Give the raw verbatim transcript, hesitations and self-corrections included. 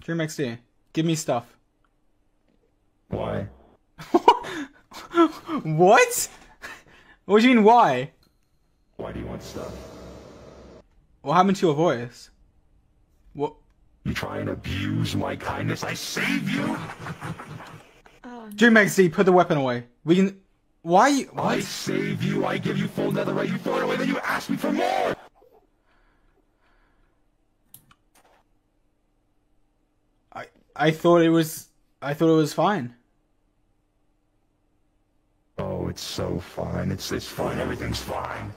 DreamXD, give me stuff. Why? What? What do you mean, why? Why do you want stuff? What happened to your voice? What? You try and abuse my kindness. I save you. DreamXD, put the weapon away. We can. Why? You... What? I save you. I give you full netherite. You throw it away. Then you ask me for more. I I thought it was. I thought it was fine. Oh, it's so fine. It's it's fine. Everything's fine.